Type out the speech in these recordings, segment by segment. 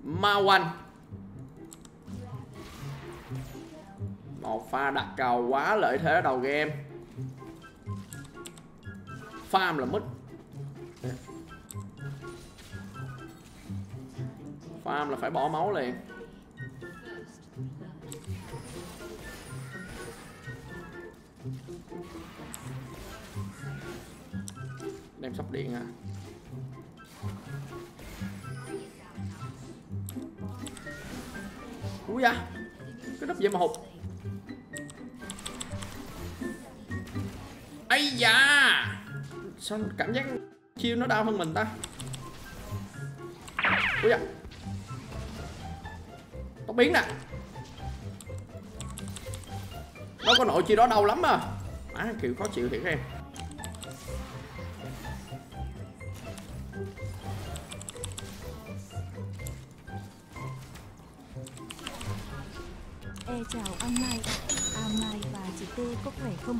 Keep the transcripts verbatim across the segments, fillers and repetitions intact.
Mao Anh. Một pha đặt cầu quá lợi thế đầu game. Farm là mất. Farm là phải bỏ máu liền. Đem sóc điện à. Ui da, cái đúp vậy mà hụt. Ây da, sao cảm giác chiêu nó đau hơn mình ta. Ui da, tóc biến nè. Nó có nội chiêu đó đau lắm à. Má kiểu khó chịu thiệt em. E chào anh Mai, à Mai và chị T có khỏe không?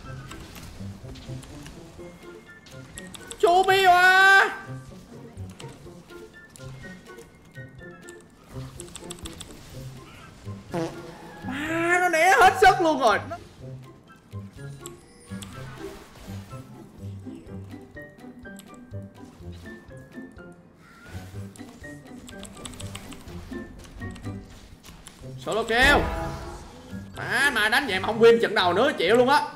Chú Biêu à. À, nó né hết sức luôn rồi. Solo kill. Má mà đánh vậy mà không win trận đầu nữa chịu luôn á.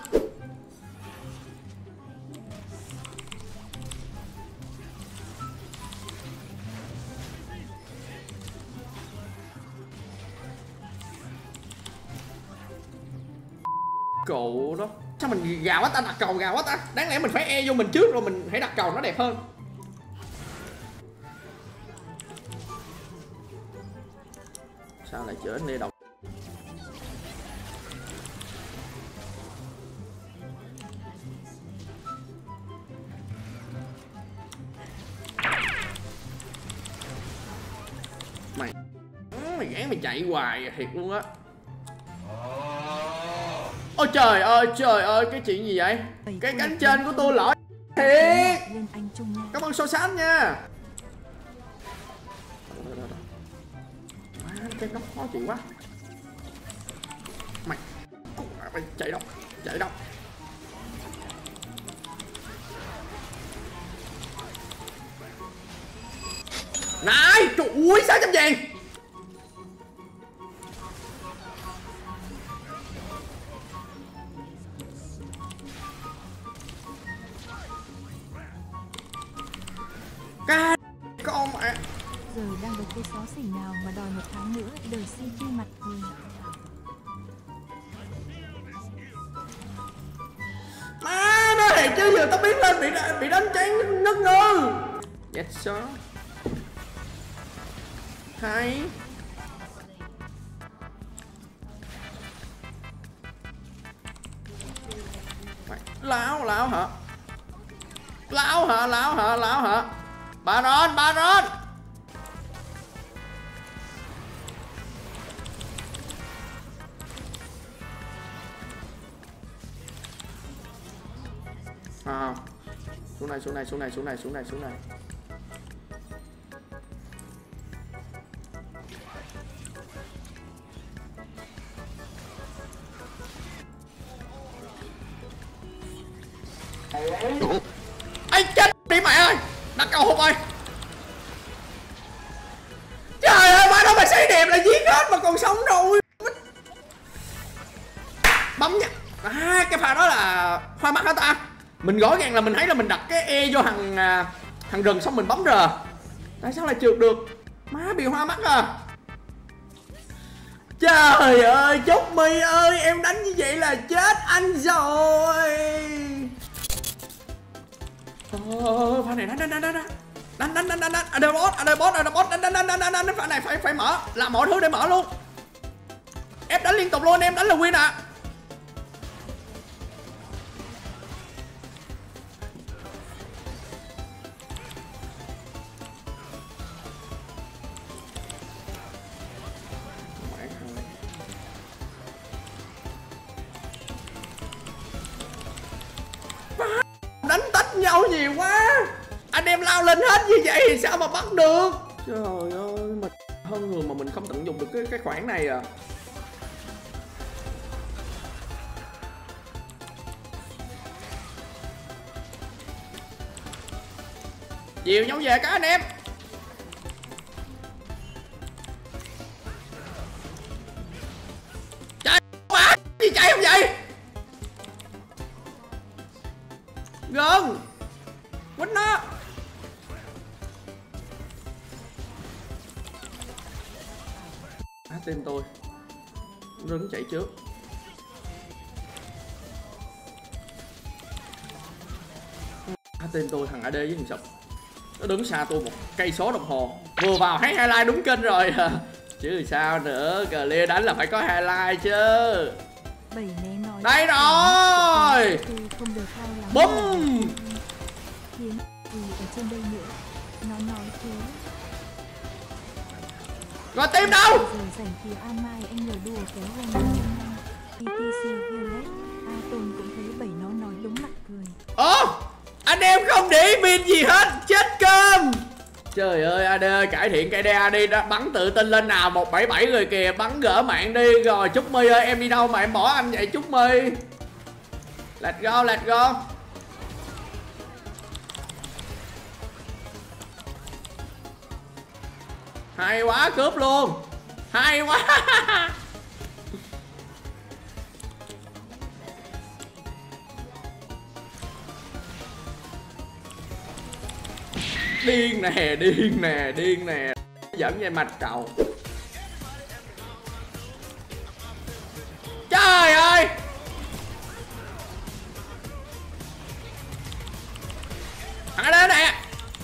Cụ đó. Sao mình gào quá ta, đặt cầu gào quá ta. Đáng lẽ mình phải e vô mình trước rồi mình hãy đặt cầu nó đẹp hơn. Sao lại chở đi độc. Mày mày gán mày chạy hoài thiệt luôn á. Ôi trời ơi trời ơi, cái chuyện gì vậy? Cái cánh trên của tôi lỗi thiệt. Cảm ơn so sánh nha. Cái nó khó chịu quá. Mày mày chạy đâu, chạy đâu. Này, trời ơi, sáu trăm vàng. Cái con mẹ. Giờ đang được cái xó xỉnh nào mà đòi một tháng nữa đời xin chi mặt người. Má nó thiệt chứ, giờ tao biến lên bị bị đánh chán ngất ngơ. Yes sir. Hay. Láo láo hả? Láo hả? Láo hả? Láo hả? Baron, Baron. À, xuống này, xuống này, xuống này, xuống này, xuống này, xuống này. Ây chết đi mẹ ơi, đặt cầu hụt ơi. Trời ơi, má đó mà xây đẹp là giết hết mà còn sống rồi. Bấm nha. À, cái pha đó là hoa mắt hả ta? Mình rõ ràng là mình thấy là mình đặt cái E vô thằng thằng rừng xong mình bấm R. Tại sao lại trượt được? Má bị hoa mắt à. Trời ơi, Chúc Mi ơi, em đánh như vậy là chết anh rồi. Ờ, pha này đánh đánh đánh đánh đánh đánh đánh đánh đánh, ada boss, ada boss, ada boss, đánh đánh đánh đánh đánh, pha này phải phải mở, làm mọi thứ để mở luôn. Em đánh liên tục luôn, em đánh là win à. Đánh tách nhau nhiều quá. Anh em lao lên hết như vậy thì sao mà bắt được. Trời ơi, mệt. hơn người mà mình không tận dụng được cái cái khoản này à. Chiều nhau về các anh em. Chạy quá gì chạy không vậy? Gần quýnh nó. Á tên tôi đứng chạy trước. Á tên tôi thằng a đê với thằng Sập nó đứng xa tôi một cây số đồng hồ. Vừa vào thấy highlight đúng kênh rồi chứ sao nữa, clear đánh là phải có highlight chứ. Đây rồi. Bum. Rồi tim đâu? Ồ, anh em không để ý pin gì hết, chết cơm. Trời ơi, a đê cải thiện cây đe đi đó, bắn tự tin lên nào. Một bảy bảy rồi kìa, bắn gỡ mạng đi. Rồi Trúc My ơi, em đi đâu mà em bỏ anh vậy Trúc My? Let's go, let's go. Hay quá, cướp luôn. Hay quá. Điên nè, điên nè, điên nè. Dẫn dây mạch cầu. Trời ơi. Thằng ở đây nè.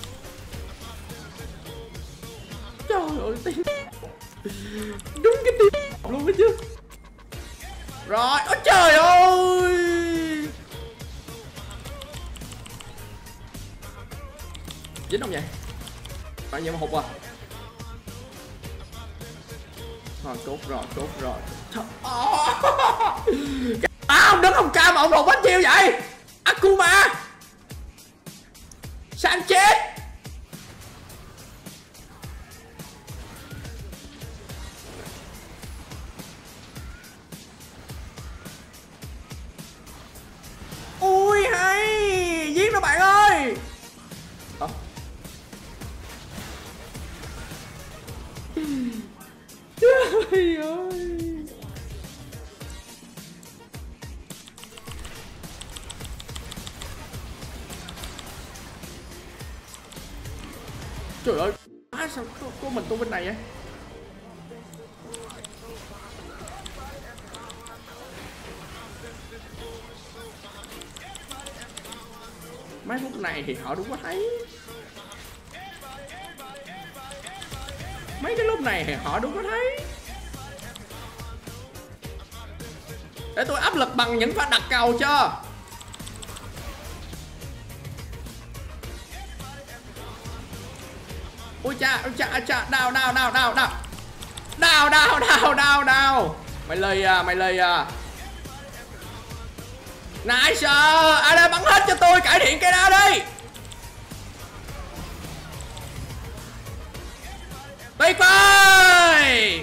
Trời ơi, tim. Đúng cái tim luôn đó chứ. Rồi, ôi trời ơi. Dính không vậy? Bạn vậy mà hụt à? Rồi, cốt rồi, cốt rồi. À, ông đứng không cam mà ông hụt bánh chiêu vậy? Akuma Sanchez. Ui hay, giết nó bạn ơi. À. Trời ơi. Trời ơi, à, sao có, có mình tôi bên này vậy? Mấy phút này thì họ đúng có thấy. Mấy cái lúc này thì họ đúng có thấy. Để tôi áp lực bằng những pha đặt cầu cho. Ôi cha, ôi cha, cha, đào, đào, đào, đào, đào. Đào, đào, đào, đào, đào. Mày lì à, mày lì à. Nice, à đây bắn hết cho tôi, cải thiện cái đó đi. Tuyệt vời.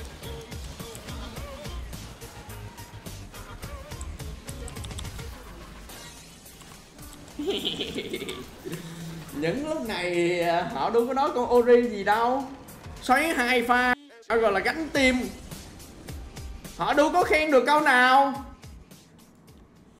Những lúc này họ đâu có nói con Ori gì đâu. Xoáy hai pha gọi là gánh tim. Họ đâu có khen được câu nào.